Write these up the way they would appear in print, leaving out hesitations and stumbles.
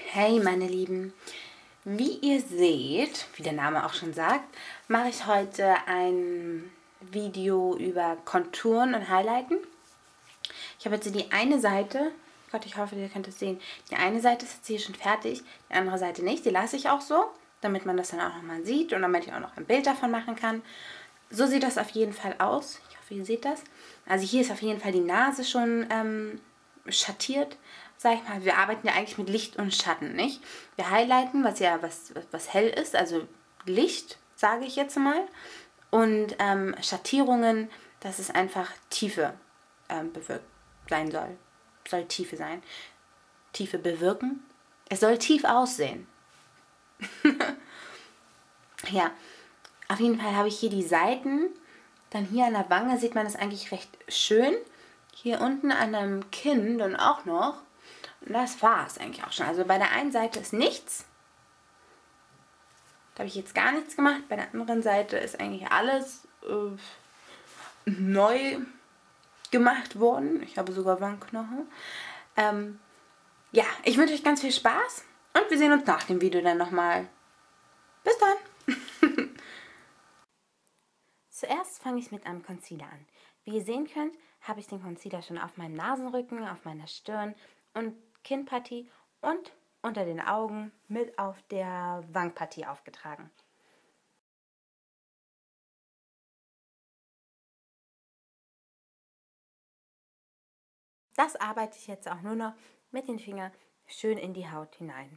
Hey meine Lieben, wie ihr seht, wie der Name auch schon sagt, mache ich heute ein Video über Konturen und Highlighten. Ich habe jetzt die eine Seite, Gott, ich hoffe, ihr könnt es sehen, die eine Seite ist jetzt hier schon fertig, die andere Seite nicht, die lasse ich auch so, damit man das dann auch nochmal sieht und damit ich auch noch ein Bild davon machen kann. So sieht das auf jeden Fall aus, ich hoffe, ihr seht das. Also hier ist auf jeden Fall die Nase schon schattiert, sag ich mal. Wir arbeiten ja eigentlich mit Licht und Schatten, nicht? Wir highlighten, was hell ist, also Licht, sage ich jetzt mal. Und Schattierungen, dass es einfach Tiefe bewirkt sein soll. Soll Tiefe sein. Tiefe bewirken. Es soll tief aussehen. Ja, auf jeden Fall habe ich hier die Seiten. Dann hier an der Wange sieht man das eigentlich recht schön. Hier unten an dem Kinn dann auch noch. Und das war es eigentlich auch schon. Also bei der einen Seite ist nichts. Da habe ich jetzt gar nichts gemacht. Bei der anderen Seite ist eigentlich alles neu gemacht worden. Ich habe sogar Wangenknochen. Ja, ich wünsche euch ganz viel Spaß. Und wir sehen uns nach dem Video dann nochmal. Bis dann. Zuerst fange ich mit einem Concealer an. Wie ihr sehen könnt, habe ich den Concealer schon auf meinem Nasenrücken, auf meiner Stirn und Kinnpartie und unter den Augen mit auf der Wangenpartie aufgetragen. Das arbeite ich jetzt auch nur noch mit den Fingern schön in die Haut hinein.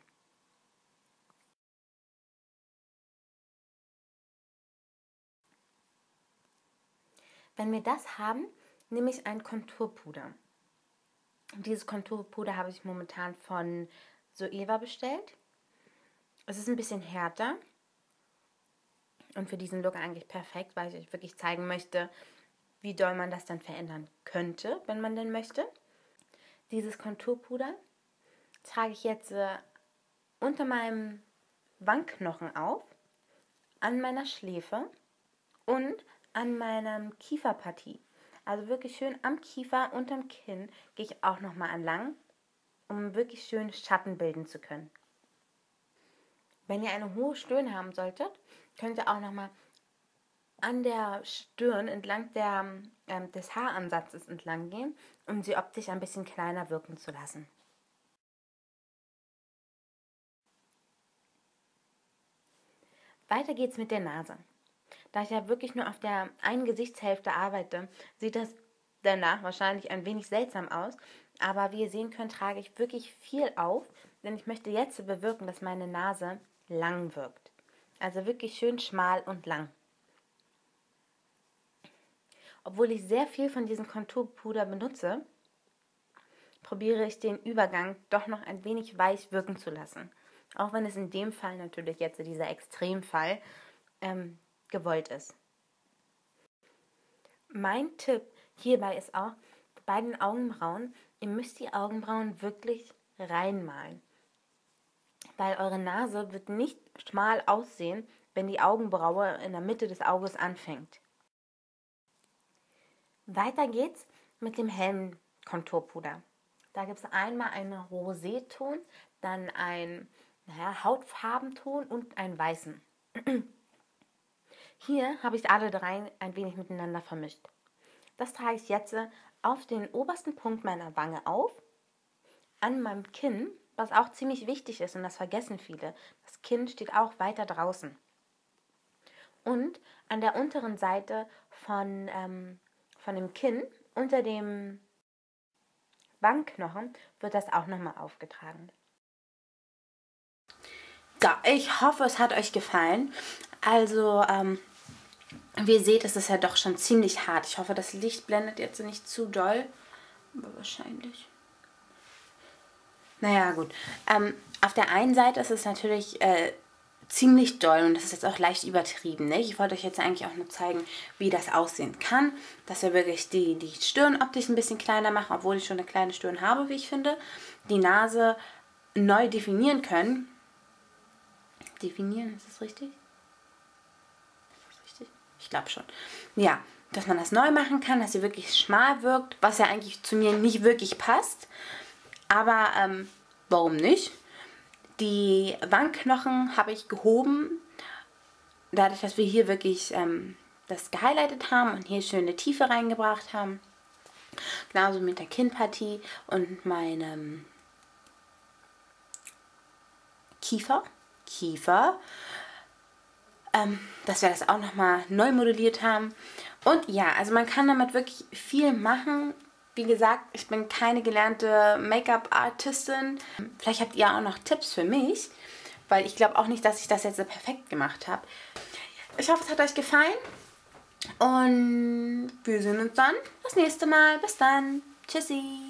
Wenn wir das haben, nehme ich ein Konturpuder. Dieses Konturpuder habe ich momentan von Zoeva bestellt. Es ist ein bisschen härter und für diesen Look eigentlich perfekt, weil ich euch wirklich zeigen möchte, wie doll man das dann verändern könnte, wenn man denn möchte. Dieses Konturpuder trage ich jetzt unter meinem Wangenknochen auf, an meiner Schläfe und an meiner Kieferpartie. Also wirklich schön am Kiefer, unterm Kinn gehe ich auch nochmal entlang, um wirklich schön Schatten bilden zu können. Wenn ihr eine hohe Stirn haben solltet, könnt ihr auch nochmal an der Stirn entlang des Haaransatzes entlang gehen, um sie optisch ein bisschen kleiner wirken zu lassen. Weiter geht's mit der Nase. Da ich ja wirklich nur auf der einen Gesichtshälfte arbeite, sieht das danach wahrscheinlich ein wenig seltsam aus. Aber wie ihr sehen könnt, trage ich wirklich viel auf, denn ich möchte jetzt bewirken, dass meine Nase lang wirkt. Also wirklich schön schmal und lang. Obwohl ich sehr viel von diesem Konturpuder benutze, probiere ich den Übergang doch noch ein wenig weich wirken zu lassen. Auch wenn es in dem Fall natürlich jetzt dieser Extremfall gewollt ist. Mein Tipp hierbei ist auch, bei den Augenbrauen, ihr müsst die Augenbrauen wirklich reinmalen. Weil eure Nase wird nicht schmal aussehen, wenn die Augenbraue in der Mitte des Auges anfängt. Weiter geht's mit dem hellen Konturpuder. Da gibt es einmal einen Roséton, dann einen Hautfarbenton und einen weißen. Hier habe ich alle drei ein wenig miteinander vermischt. Das trage ich jetzt auf den obersten Punkt meiner Wange auf, an meinem Kinn, was auch ziemlich wichtig ist und das vergessen viele. Das Kinn steht auch weiter draußen. Und an der unteren Seite von dem Kinn, unter dem Wangenknochen, wird das auch nochmal aufgetragen. So, ich hoffe, es hat euch gefallen. Also, wie ihr seht, ist es ja doch schon ziemlich hart. Ich hoffe, das Licht blendet jetzt nicht zu doll. Aber wahrscheinlich. Naja, gut. Auf der einen Seite ist es natürlich ziemlich doll und das ist jetzt auch leicht übertrieben. Ne? Ich wollte euch jetzt eigentlich auch nur zeigen, wie das aussehen kann. Dass wir wirklich die Stirn optisch ein bisschen kleiner machen, obwohl ich schon eine kleine Stirn habe, wie ich finde. Die Nase neu definieren können. Definieren, ist das richtig? Ich glaube schon. Ja, dass man das neu machen kann, dass sie wirklich schmal wirkt, was ja eigentlich zu mir nicht wirklich passt. Aber warum nicht? Die Wangenknochen habe ich gehoben, dadurch, dass wir hier wirklich das gehighlightet haben und hier schöne Tiefe reingebracht haben. Genauso mit der Kinnpartie und meinem Kiefer, dass wir das auch nochmal neu modelliert haben. Und ja, also man kann damit wirklich viel machen. Wie gesagt, ich bin keine gelernte Make-up-Artistin. Vielleicht habt ihr auch noch Tipps für mich, weil ich glaube auch nicht, dass ich das jetzt so perfekt gemacht habe. Ich hoffe, es hat euch gefallen und wir sehen uns dann das nächste Mal. Bis dann. Tschüssi.